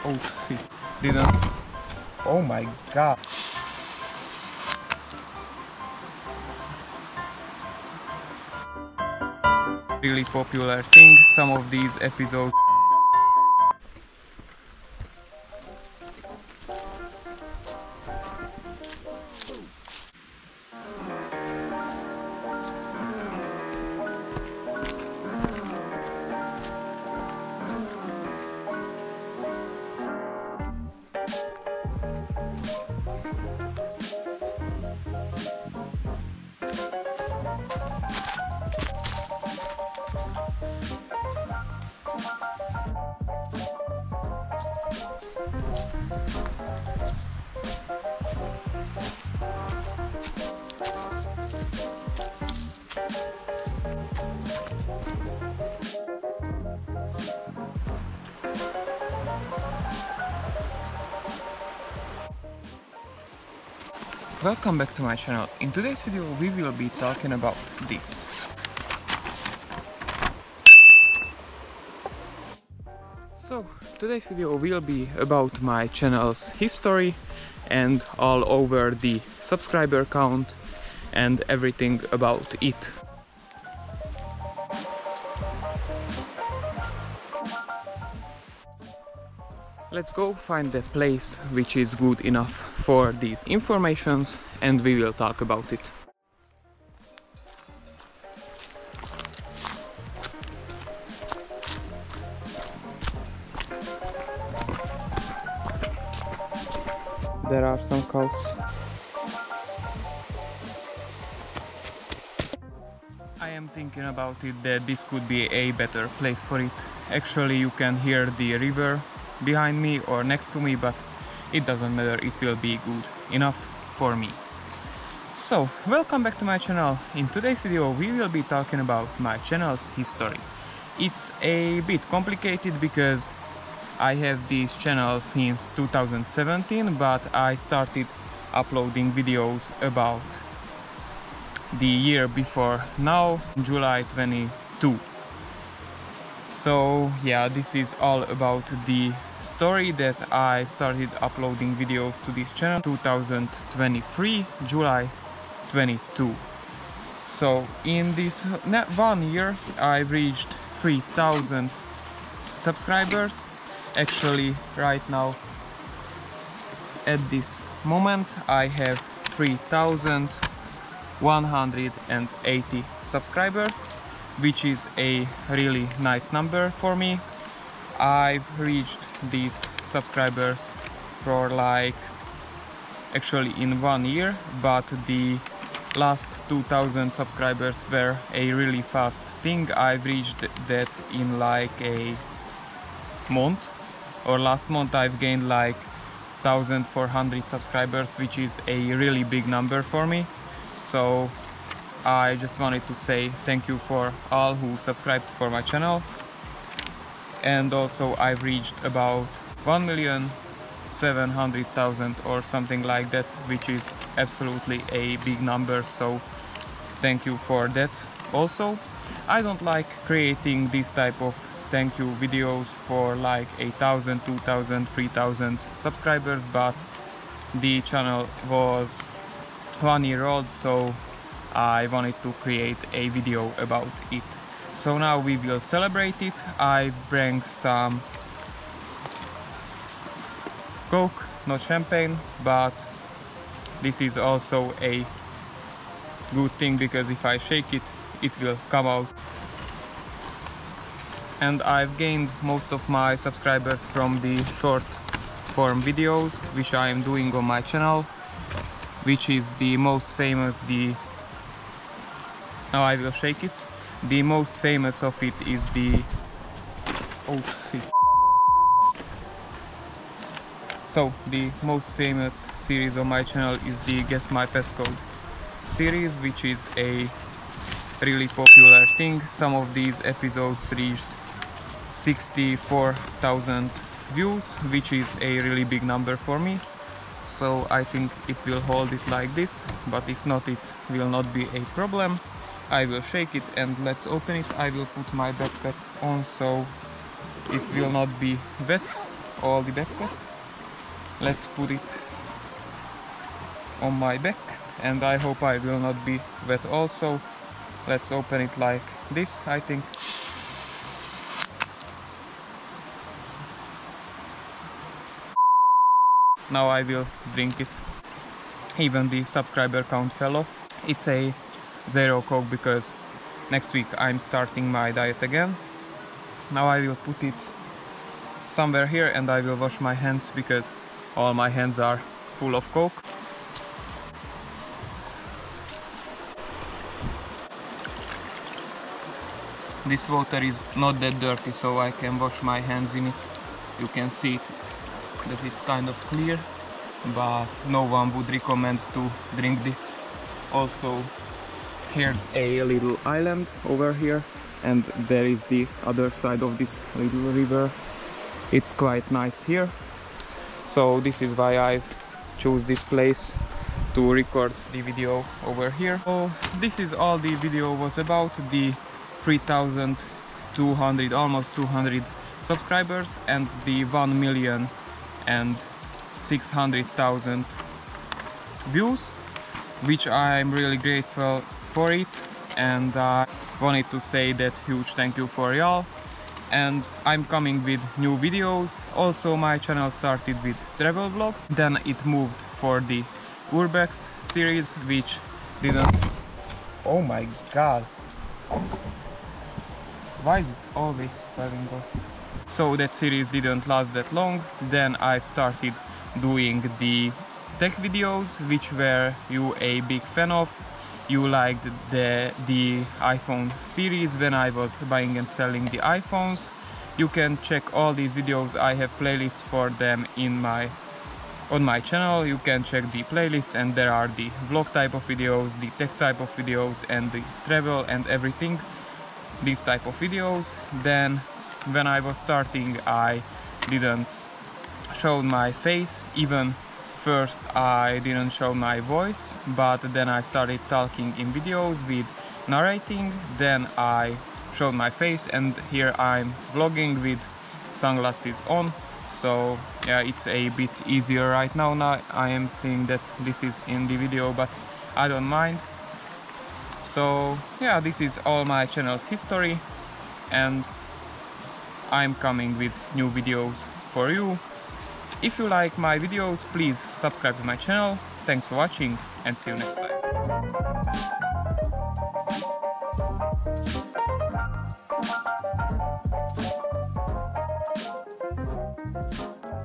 Oh shit, didn't. Oh my god. Really popular thing, some of these episodes. Welcome back to my channel. In today's video we will be talking about this. So today's video will be about my channel's history and all over the subscriber count and everything about it. Let's go find the place which is good enough for these informations and we will talk about it. There are some cows. I am thinking about it that this could be a better place for it. Actually, you can hear the river behind me or next to me, but it doesn't matter, it will be good enough for me. So, welcome back to my channel. In today's video we will be talking about my channel's history. It's a bit complicated because I have this channel since 2017, but I started uploading videos about the year before now, July 22. So yeah, this is all about the story that I started uploading videos to this channel 2023, July 22. So in this 1 year I reached 3,000 subscribers. Actually right now at this moment I have 3,180 subscribers, which is a really nice number for me. I've reached these subscribers for actually in 1 year, but the last 2,000 subscribers were a really fast thing. I've reached that in a month, or last month I've gained 1,400 subscribers, which is a really big number for me. So I just wanted to say thank you for all who subscribed for my channel. And also I've reached about 1,700,000 or something like that, which is absolutely a big number, so thank you for that. Also, I don't like creating this type of thank you videos for 1,000, 2,000, 3,000 subscribers, but the channel was 1 year old, so I wanted to create a video about it. So now we will celebrate it. I bring some Coke, not champagne, but this is also a good thing because if I shake it, it will come out. And I've gained most of my subscribers from the short form videos which I am doing on my channel, which is the most famous, now I will shake it. The most famous of it is the... oh shit. So the most famous series on my channel is the Guess My Passcode series, which is a really popular thing. Some of these episodes reached 64,000 views, which is a really big number for me. So I think it will hold it like this, but if not, it will not be a problem. I will shake it and let's open it. I will put my backpack on so it will not be wet. all the backpack. Let's put it on my back, and I hope I will not be wet also. Let's open it like this, I think. Now I will drink it. Even the subscriber count fell off. It's a zero Coke because next week I'm starting my diet again. Now I will put it somewhere here and I will wash my hands because all my hands are full of Coke. This water is not that dirty, so I can wash my hands in it. You can see it, that it's kind of clear, but no one would recommend to drink this. Also, here's a little island over here, and there is the other side of this little river. It's quite nice here, so this is why I chose this place to record the video over here. So this is all the video was about, the 3,200, almost 200 subscribers and the 1,600,000 views, which I'm really grateful for it, and I wanted to say that huge thank you for y'all. And I'm coming with new videos. Also, my channel started with travel vlogs, then it moved for the Urbex series, which didn't... Oh my god! Why is it always falling off? So that series didn't last that long. Then I started doing the tech videos, which were you a big fan of. You liked the iPhone series when I was buying and selling the iPhones. You can check all these videos. I have playlists for them on my channel. You can check the playlists, and there are the vlog type of videos, the tech type of videos, and the travel and everything. These type of videos. Then when I was starting, I didn't show my face. Even first I didn't show my voice, but then I started talking in videos with narrating. Then I showed my face, and here I'm vlogging with sunglasses on. So yeah, it's a bit easier right now. Now I am seeing that this is in the video, but I don't mind. So yeah, this is all my channel's history, and I'm coming with new videos for you. If you like my videos, please subscribe to my channel. Thanks for watching, and see you next time.